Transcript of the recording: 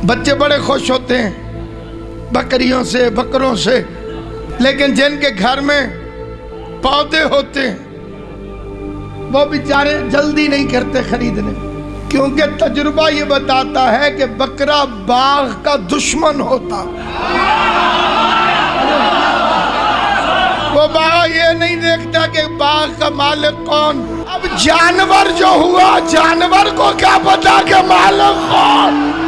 बच्चे बड़े खुश होते हैं बकरियों से, बकरों से, लेकिन जिनके घर में पौधे होते हैं वो बेचारे जल्दी नहीं करते खरीदने, क्योंकि तजुर्बा ये बताता है कि बकरा बाघ का दुश्मन होता। वो बाघ ये नहीं देखता कि बाघ का मालिक कौन। अब जानवर जो हुआ, जानवर को क्या पता कि मालिक कौन।